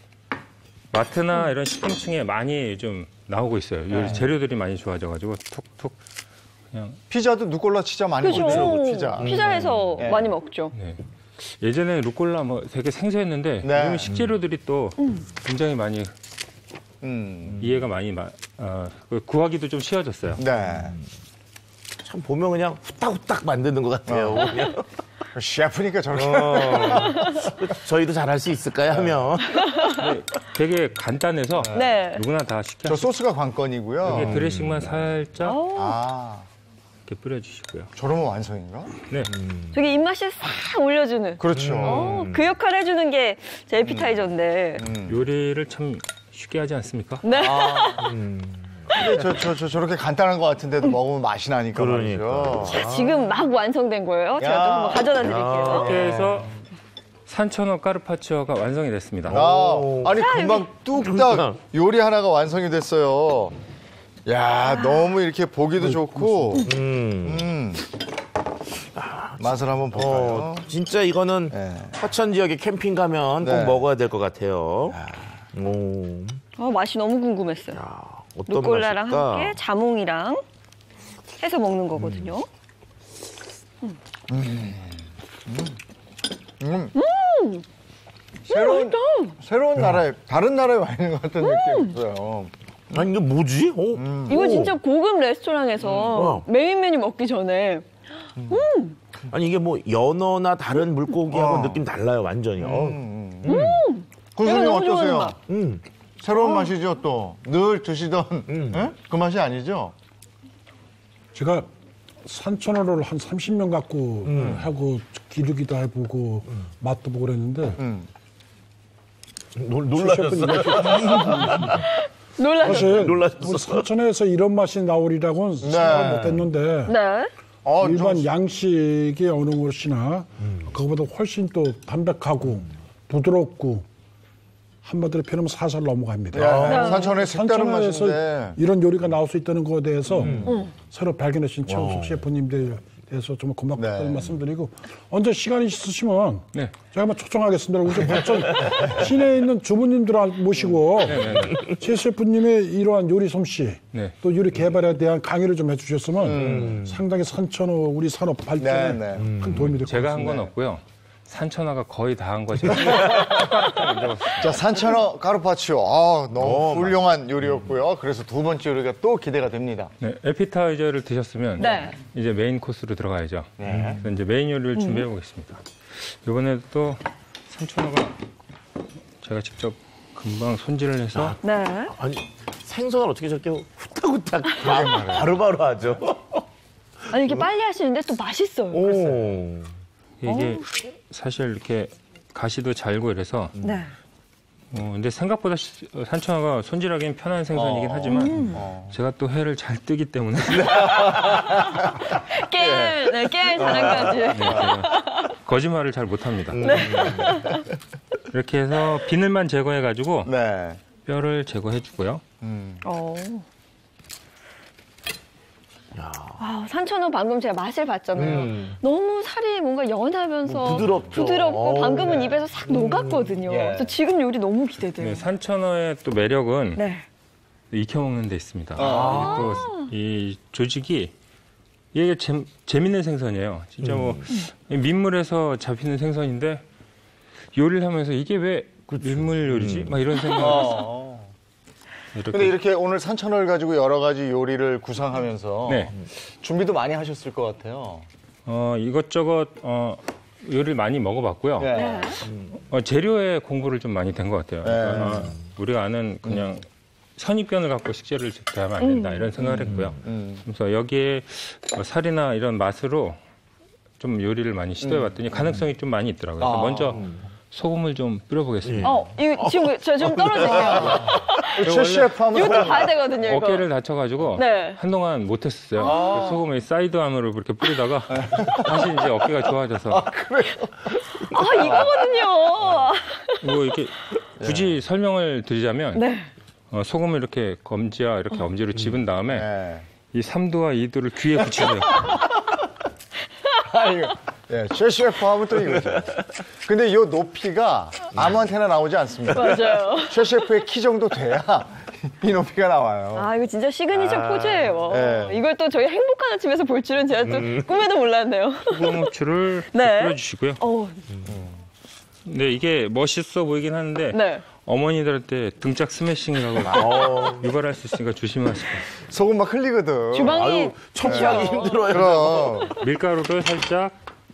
마트나 이런 식품층에 많이 요즘 나오고 있어요. 요 네. 재료들이 많이 좋아져가지고 톡톡 그냥 피자도 누꼴라 치자 많이 그죠? 먹죠, 피자. 피자에서 네. 많이 먹죠. 네. 예전에 루꼴라 뭐 되게 생소했는데 네. 요즘 식재료들이 또 굉장히 많이 음. 이해가 많이 마, 어, 그 구하기도 좀 쉬워졌어요. 네. 참 보면 그냥 후딱후딱 만드는 것 같아요. 그냥. 셰프니까 저렇게. 어. 저희도 잘할 수 있을까요? 하면. 근데 되게 간단해서 네. 누구나 다 쉽게 저 할 수 소스가 관건이고요. 있게 드레싱만 살짝 아, 이렇게 뿌려주시고요. 저러면 완성인가? 네. 저기 입맛을 싹 올려주는. 그렇죠. 어, 그 역할을 해주는 게 제 에피타이저인데. 음. 요리를 참 쉽게 하지 않습니까? 네. 근데 저, 저, 저, 저렇게 간단한 것 같은데도 먹으면 맛이 나니까 말이죠. 자, 지금 막 완성된 거예요. 제가 또 야. 한번 가져다 드릴게요. 이렇게 해서 산천어 까르파치오가 완성이 됐습니다. 아, 아니, 금방 뚝딱 요리 하나가 완성이 됐어요. 야, 너무 이렇게 보기도 좋고, 음. 음. 맛을 한번 볼까요? 어, 진짜 이거는 네. 하천 지역에 캠핑 가면 네. 꼭 먹어야 될 것 같아요. 오, 어, 맛이 너무 궁금했어요. 어떤 루꼴라랑 맛일까? 함께 자몽이랑 해서 먹는 거거든요. 새로운, 새로운 나라에, 다른 나라에 와 있는 것 같은 느낌이었어요. 아니 이게 뭐지? 어? 이거 진짜 고급 레스토랑에서 어. 메인 메뉴 먹기 전에 아니 이게 뭐 연어나 다른 물고기하고 어. 느낌 달라요 완전히. 어. 음. 군수님 내가 너무 좋아하는 어떠세요? 맛. 음. 새로운 맛이죠, 또. 늘 드시던 예? 그 맛이 아니죠? 제가 산천어를 한 삼십 년 갖고 하고 기르기도 해보고 맛도 보고 그랬는데 음. 놀라셨어요? 놀라셨어요. 사실 놀라셨어. 우리 산천에서 이런 맛이 나오리라고는 생각 못했는데 네. 어, 일반 좀- 양식의 어느 곳이나 그거보다 훨씬 또 담백하고 부드럽고 한마디로 표현하면 살살 넘어갑니다. 네, 산천의 색다른 산천에서 맛인데. 이런 요리가 나올 수 있다는 것에 대해서 새로 발견하신 최우석 셰프님들에 대해서 정말 고맙다는 네. 말씀드리고 언제 시간이 있으시면 네. 제가 한번 초청하겠습니다. 우리 부천 시내에 있는 주부님들 모시고 최 셰프님의 이러한 요리 솜씨 네. 또 요리 개발에 대한 강의를 좀 해주셨으면 상당히 산천어 우리 산업 발전에 네, 네. 큰 도움이 될 것 제가 한 같습니다. 건 없고요. 산천어가 거의 다 한 거죠. 자, 산천어 가르파치오. 아, 너무 훌륭한 요리였고요. 그래서 두 번째 요리가 또 기대가 됩니다. 네, 에피타이저를 드셨으면 네. 이제 메인 코스로 들어가야죠. 네. 그래서 이제 메인 요리를 준비해 보겠습니다. 이번에도 또 산천어가 제가 직접 금방 손질을 해서 네. 아니 생선을 어떻게 저렇게 후딱후딱 바로바로 하죠? 아니 이렇게 빨리 하시는데 또 맛있어요. 오. 이게 사실 이렇게 가시도 잘고 이래서 네. 어, 근데 생각보다 시- 산천어가 손질하기는 편한 생선이긴 하지만 제가 또 회를 잘 뜨기 때문에 깨알, 네, 깨알 자랑까지. 네, 제가 거짓말을 잘 못합니다. 이렇게 해서 비늘만 제거해가지고 네. 뼈를 제거해주고요. 어. 아, 산천어 방금 제가 맛을 봤잖아요. 음. 너무 살이 뭔가 연하면서 뭐 부드럽죠. 부드럽고 어우, 방금은 네. 입에서 싹 녹았거든요. 예. 그래서 지금 요리 너무 기대돼요. 네, 산천어의 또 매력은 네. 익혀 먹는 데 있습니다. 아. 또 이 조직이 이게 재, 재밌는 생선이에요. 진짜 뭐 이 민물에서 잡히는 생선인데 요리를 하면서 이게 왜 민물 요리지? 막 이런 생각을 어. 이렇게. 근데 이렇게 오늘 산천어를 가지고 여러 가지 요리를 구상하면서 네. 준비도 많이 하셨을 것 같아요. 어, 이것저것 어, 요리를 많이 먹어봤고요. 네. 어, 재료에 공부를 좀 많이 된 것 같아요. 그러니까, 어, 우리가 아는 그냥 선입견을 갖고 식재료를 대하면 안 된다 이런 생각을 했고요. 음. 그래서 여기에 뭐 살이나 이런 맛으로 좀 요리를 많이 시도해봤더니 가능성이 좀 많이 있더라고요. 그래서 아. 먼저 소금을 좀 뿌려보겠습니다. 어, 이거 지금 저 좀 떨어질게요. 최 셰프 한번 이것도 봐야 되거든요, 이거. 어깨를 다쳐가지고 네. 한동안 못했었어요. 그래서 소금을 사이드암으로 이렇게 뿌리다가 다시 이제 어깨가 좋아져서 아, 이거거든요. 뭐 이렇게 굳이 설명을 드리자면 네. 어, 소금을 이렇게 검지와 이렇게 엄지로 집은 다음에 네. 이 삼 도와 이 도를 귀에 붙이고요. 아, 이거. 예, 최 셰프 하면 또 이거죠. 근데 이 높이가 아무한테나 나오지 않습니다. 맞아요. 최 셰프의 키 정도 돼야 이 높이가 나와요. 아, 이거 진짜 시그니처 포즈예요. 네. 이걸 또 저희 행복한 아침에서 볼 줄은 제가 또 꿈에도 몰랐네요. 소금 후추를 네. 뿌려주시고요. 어, 근데 이게 멋있어 보이긴 하는데 네. 어머니들한테 등짝 스매싱이라고 유발할 수 있으니까 조심하시고 소금 막 흘리거든. 주방이 아유, 청소하기 힘들어요. 그럼. 밀가루를 살짝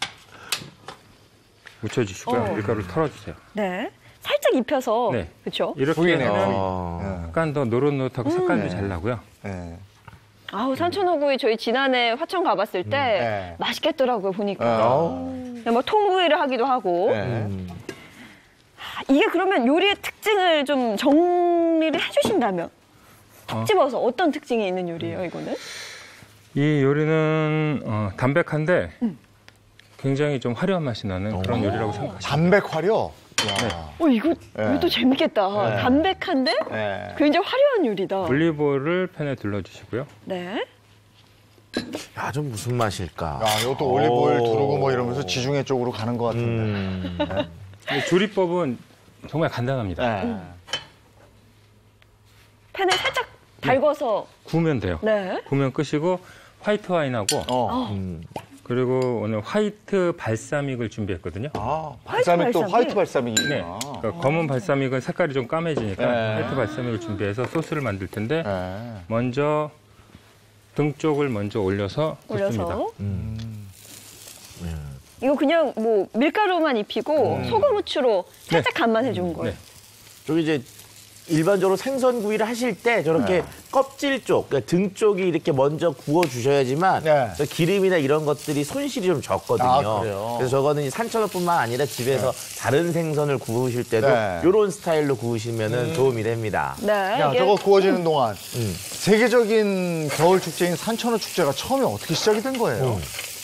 묻혀주시고요. 어. 밀가루를 털어주세요. 네. 살짝 입혀서 네. 그렇죠? 이렇게 부위네요. 하면 아. 약간 더 노릇노릇하고 색깔도 네. 잘 나고요. 예. 아우, 산천어구이 저희 지난해 화천 가봤을 때 네. 맛있겠더라고요, 보니까. 어. 그냥 뭐 통구이를 하기도 하고. 예. 아, 이게 그러면 요리의 특징을 좀 정리를 해주신다면 톡 집어서 어떤 특징이 있는 요리예요, 이거는? 이 요리는 어, 담백한데 굉장히 좀 화려한 맛이 나는 그런 요리라고 생각하시면 담백 화려. 어, 이거, 네. 이것도 재밌겠다. 네. 담백한데 예. 굉장히 화려한 요리다. 돼요. 올리브오일을 팬에 둘러주시고요. 네. 야, 좀 무슨 맛일까? 야, 이것도 올리브오일 오. 두르고 뭐 이러면서 지중해 쪽으로 가는 것 같은데. 음. 이 조리법은 정말 간단합니다. 예. 팬에 살짝 달궈서. 구우면 돼요. 네. 구우면 끄시고 화이트 와인하고 어. 음. 그리고 오늘 화이트 발사믹을 준비했거든요. 아, 발사믹 또 발사믹? 화이트 발사믹이구나. 네. 그러니까 검은 발사믹은 색깔이 좀 까매지니까 네. 화이트 발사믹을 준비해서 소스를 만들 텐데 예. 먼저 등 쪽을 먼저 올려서 굽습니다. 올려서. 음. 이거 그냥 뭐 밀가루만 입히고 소금 후추로 살짝 간만 해준 거예요. 네. 저기 이제 일반적으로 생선구이를 하실 때 저렇게 네. 껍질 쪽, 그러니까 등 쪽이 이렇게 먼저 구워 주셔야지만 네. 저 기름이나 이런 것들이 손실이 좀 적거든요. 아, 그래요? 그래서 저거는 산천어뿐만 아니라 집에서 다른 생선을 구우실 때도 네. 이런 스타일로 구우시면 도움이 됩니다. 네. 야, 이게 저거 구워지는 동안 음. 세계적인 겨울 축제인 산천어 축제가 처음에 어떻게 시작이 된 거예요?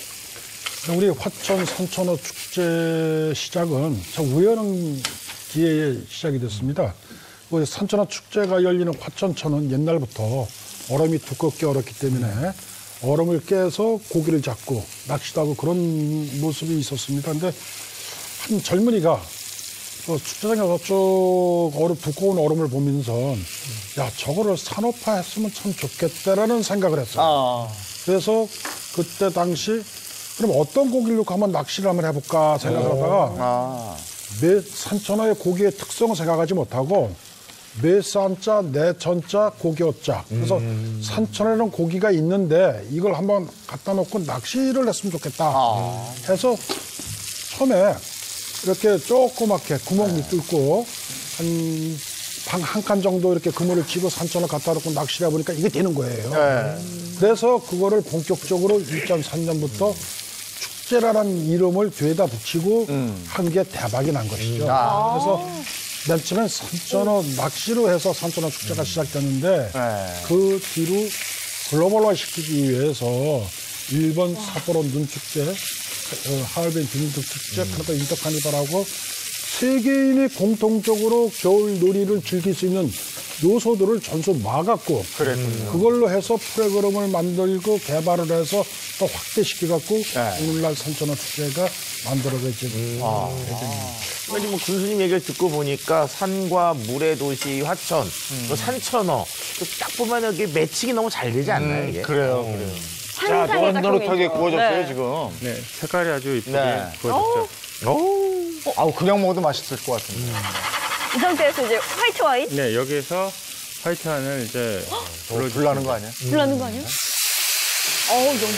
우리 화천 산천어 축제 시작은 참 우연한 기회에 시작이 됐습니다. 그 산천어 축제가 열리는 화천천은 옛날부터 얼음이 두껍게 얼었기 때문에 얼음을 깨서 고기를 잡고 낚시도 하고 그런 모습이 있었습니다. 근데 한 젊은이가 그 축제장에 가서 쭉 얼음, 두꺼운 얼음을 보면서 야, 저거를 산업화했으면 참 좋겠다라는 생각을 했어요. 아. 그래서 그때 당시 그럼 어떤 고기를 넣고 한번 낚시를 한번 해볼까 생각을 하다가 아. 매 산천어의 고기의 특성을 생각하지 못하고 매산자, 내천자, 고기어자. 그래서 음. 산천어에는 고기가 있는데 이걸 한번 갖다 놓고 낚시를 했으면 좋겠다 아. 해서 처음에 이렇게 조그맣게 구멍이 뚫고 한 방 한 칸 정도 이렇게 그물을 치고 산천어 갖다 놓고 낚시를 해보니까 이게 되는 거예요. 네. 그래서 그거를 본격적으로 이천삼 년부터 축제라는 이름을 뒤에다 붙이고 한 게 대박이 난 것이죠. 아. 그래서 맨 처음엔 산천어 낚시로 해서 산천어 축제가 시작됐는데 네. 그 뒤로 글로벌화 시키기 위해서 일본 삿포로 눈축제, 어, 하얼빈 비닐도 축제, 캐나다 인터 카니발하고 세계인이 공통적으로 겨울 놀이를 즐길 수 있는 요소들을 전부 막았고 그걸로 해서 프로그램을 만들고 개발을 해서 또 확대시켜갖고 네. 오늘날 산천어 축제가 만들어졌죠. 음. 아. 아니 뭐 군수님 얘기를 듣고 보니까 산과 물의 도시 화천, 또 산천어, 또 딱 보면 여기 매칭이 너무 잘 되지 않나요 이게? 그래요, 그래요. 자, 상상의 노릇노릇하게 작품이죠. 구워졌어요, 네. 지금. 네, 색깔이 아주 이쁘게 네. 구워졌죠. 오. 아우, 그냥 먹어도 맛있을 것 같은데. 이 상태에서 이제 화이트 와인 네, 여기서 화이트 안을 이제 어, 불나는 거 아니야? 불나는 거 아니에요? 어우, 너무.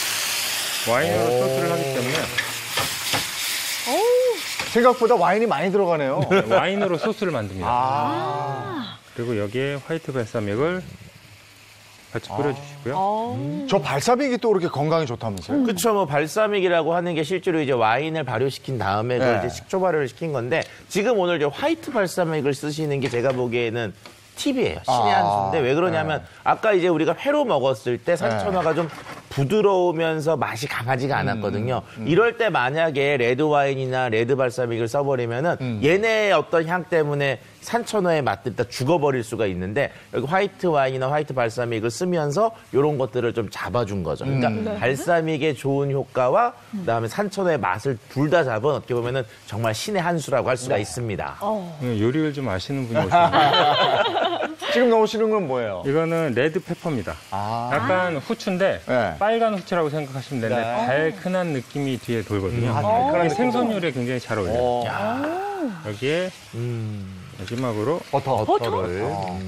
와인으로 소스를 하기 때문에 어우. 생각보다 와인이 많이 들어가네요. 네, 와인으로 소스를 만듭니다. 아. 그리고 여기에 화이트 발사믹을 같이 뿌려주시고요. 어우. 저 발사믹이 또 그렇게 건강에 좋다면서요? 그렇죠. 뭐 발사믹이라고 하는 게 실제로 이제 와인을 발효시킨 다음에 그걸 네. 이제 식초 발효를 시킨 건데 지금 오늘 저 화이트 발사믹을 쓰시는 게 제가 보기에는 팁이에요. 신의 아, 한 수인데 왜 그러냐면 아까 이제 우리가 회로 먹었을 때 산천어가 좀 부드러우면서 맛이 강하지가 않았거든요. 이럴 때 만약에 레드 와인이나 레드 발사믹을 써버리면은 얘네의 어떤 향 때문에 산천어의 맛들이 다 죽어버릴 수가 있는데 여기 화이트 와인이나 화이트 발사믹을 쓰면서 이런 것들을 좀 잡아준 거죠. 그러니까 네. 발사믹의 좋은 효과와 그다음에 산천어의 맛을 둘 다 잡은 어떻게 보면은 정말 신의 한 수라고 할 수가 있습니다. 어. 음, 요리를 좀 아시는 분이 오셨네요. 지금 넣으시는 건 뭐예요? 이거는 레드 페퍼입니다. 아. 약간 후추인데 네. 빨간 후추라고 생각하시면 되는데 네. 달큰한 느낌이 뒤에 돌거든요. 아, 달큰한 이게 생선 요리에 굉장히 잘 어울려요. 어. 여기에 마지막으로 버터. 버터를.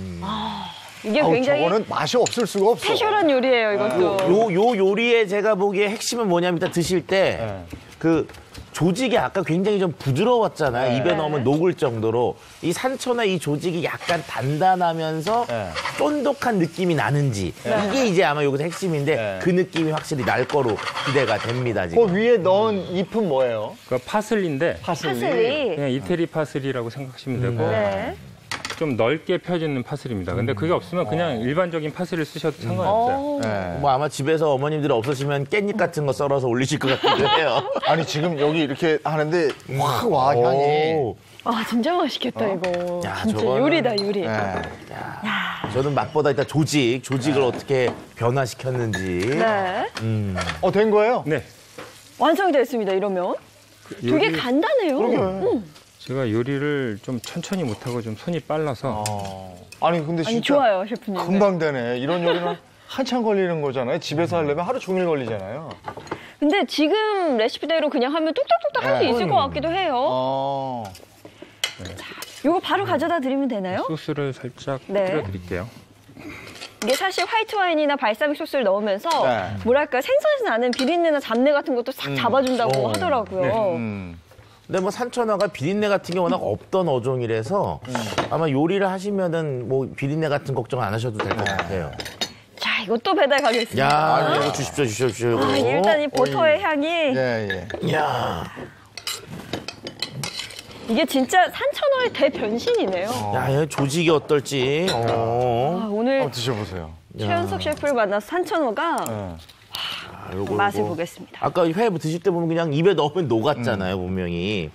이게 아우, 굉장히 저거는 맛이 없을 수가 없어. 스페셜한 요리예요, 이것도. 요, 요 요리에 제가 보기에 핵심은 뭐냐면 일단 드실 때 그 조직이 아까 굉장히 좀 부드러웠잖아요. 네. 입에 넣으면 녹을 정도로. 이 산천어의 이 조직이 약간 단단하면서 네. 쫀득한 느낌이 나는지. 이게 이제 아마 여기서 핵심인데 네. 그 느낌이 확실히 날 거로 기대가 됩니다, 지금. 그 위에 넣은 잎은 뭐예요? 그 파슬리인데 파슬리. 파슬리. 그냥 이태리 파슬리라고 생각하시면 되고 네. 좀 넓게 펴지는 파슬리입니다. 근데 그게 없으면 그냥 일반적인 파슬리를 쓰셔도 상관없어요. 어. 네. 뭐 아마 집에서 어머님들 없으시면 깻잎 같은 거 썰어서 올리실 것 같기도 해요. 아니, 지금 여기 이렇게 하는데 확 와, 향이. 오. 아, 진짜 맛있겠다, 이거. 야, 진짜 저거는- 요리다, 요리. 네. 저는 맛보다 일단 조직, 조직을 어떻게 변화시켰는지. 네. 어, 된 거예요? 네. 완성됐습니다, 이러면. 되게 요리- 간단해요. 응. 제가 요리를 좀 천천히 못하고 좀 손이 빨라서 아니, 근데 아니, 진짜 좋아요, 셰프님. 금방 되네. 이런 요리는 한참 걸리는 거잖아요. 집에서 하려면 하루 종일 걸리잖아요. 근데 지금 레시피대로 그냥 하면 뚝딱뚝딱 할 수 네. 있을 것 같기도 해요. 어. 이거 바로 가져다 드리면 되나요? 소스를 살짝 네. 뿌려드릴게요. 이게 사실 화이트 와인이나 발사믹 소스를 넣으면서 네. 뭐랄까 생선에서 나는 비린내나 잡내 같은 것도 싹 잡아준다고 하더라고요. 네. 음. 근데 뭐 산천어가 비린내 같은 게 워낙 없던 어종이라서 아마 요리를 하시면은 뭐 비린내 같은 걱정 안 하셔도 될 것 같아요. 자, 이것도 배달 가겠습니다. 야, 이거 주십시오, 주십시오, 주십시오. 아, 일단 이 버터의 향이 예, 예. 야, 이게 진짜 산천어의 대변신이네요. 야, 얘 조직이 어떨지. 어. 아, 오늘 한번 드셔보세요. 최현석 셰프를 만나서 산천어가 아, 요거, 맛을 요거. 보겠습니다. 아까 회 드실 때 보면 그냥 입에 넣으면 녹았잖아요, 분명히.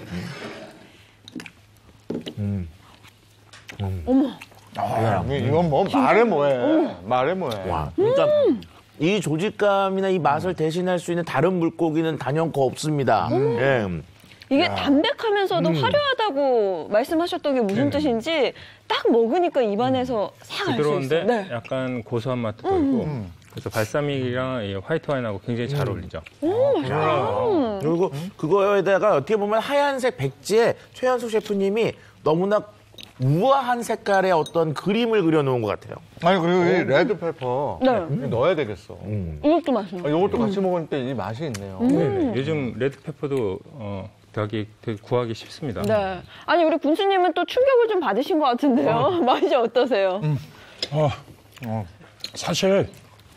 어머, 아, 이건 뭐 말해 뭐해. 말해 뭐해. 와, 그러니까 이 조직감이나 이 맛을 대신할 수 있는 다른 물고기는 단연코 없습니다. 예. 이게 담백하면서도 화려하다고 말씀하셨던 게 무슨 뜻인지 딱 먹으니까 입안에서 싹 알 수 부드러운데 있어요. 네. 약간 고소한 맛도 돌고 그래서 발사믹이랑 이 화이트 와인하고 굉장히 잘 어울리죠. 그리고 그거에다가 어떻게 보면 하얀색 백지에 최현숙 셰프님이 너무나 우아한 색깔의 어떤 그림을 그려놓은 것 같아요. 아니 그리고 이 레드페퍼 네. 넣어야 되겠어. 이것도 맛있네요. 아, 이것도 같이 먹으니까 이 맛이 있네요. 네네. 요즘 레드페퍼도 어, 되게, 되게 구하기 쉽습니다. 네. 아니 우리 군수님은 또 충격을 좀 받으신 것 같은데요. 맛이 어떠세요? 어, 사실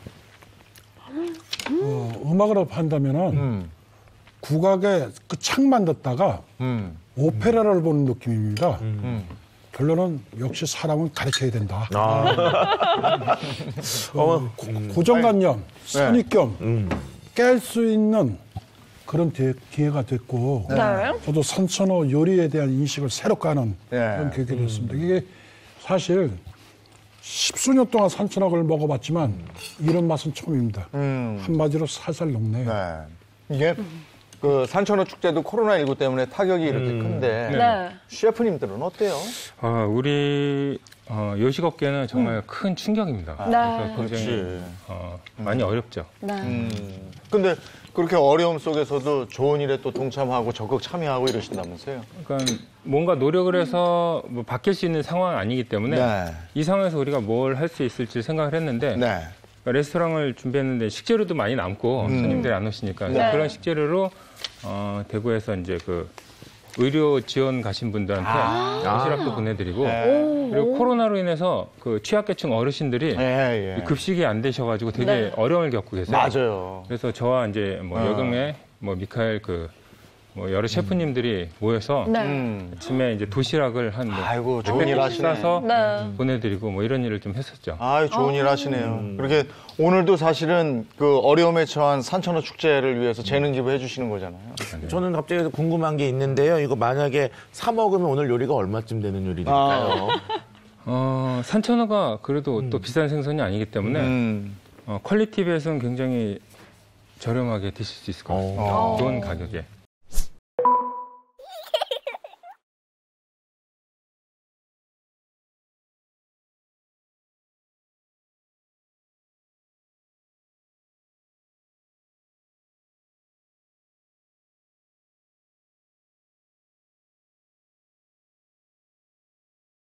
어, 음악으로 판다면은 음. 국악의 그 창만 듣다가 음. 오페라를 보는 느낌입니다. 음. 결론은 역시 사람은 가르쳐야 된다. 아. 어, 고, 고정관념, 선입견 깰 수 있는 그런 대- 기회가 됐고 네. 저도 산천어 요리에 대한 인식을 새로 까는 네. 그런 계기가 됐습니다. 이게 사실 십수년 동안 산천어를 먹어봤지만 이런 맛은 처음입니다. 음. 한마디로 살살 녹네요. 네. 이게 그 산천어 축제도 코로나십구 때문에 타격이 이렇게 큰데 네. 셰프님들은 어때요? 아, 우리 어, 요식업계는 정말 큰 충격입니다. 네. 그래서 굉장히 어, 많이 어렵죠. 네. 음. 근데 그렇게 어려움 속에서도 좋은 일에 또 동참하고 적극 참여하고 이러신다면서요? 그러니까 뭔가 노력을 해서 뭐 바뀔 수 있는 상황은 아니기 때문에 네. 이 상황에서 우리가 뭘 할 수 있을지 생각을 했는데 네. 그러니까 레스토랑을 준비했는데 식재료도 많이 남고 손님들이 안 오시니까 그래서 네. 그런 식재료로 어, 대구에서 이제 그 의료 지원 가신 분들한테 도시락도 보내드리고 그리고 코로나로 인해서 그 취약계층 어르신들이 예, 예. 급식이 안 되셔가지고 되게 네. 어려움을 겪고 계세요. 맞아요. 그래서 저와 이제 뭐 어. 여경래, 뭐 미카엘 그 뭐 여러 셰프님들이 모여서 네. 음. 아침에 이제 도시락을 한 뭐 아이고, 좋은 일 하시네. 싸서 네. 보내드리고 뭐 이런 일을 좀 했었죠. 아, 좋은 일 하시네요. 그렇게 오늘도 사실은 그 어려움에 처한 산천어 축제를 위해서 재능 기부해 주시는 거잖아요. 저는 갑자기 궁금한 게 있는데요. 이거 만약에 사 먹으면 오늘 요리가 얼마쯤 되는 요리일까요? 아. 어, 산천어가 그래도 또 비싼 생선이 아니기 때문에 음. 어, 퀄리티 비해서는 굉장히 저렴하게 드실 수 있을 것 같습니다. 어. 좋은 가격에.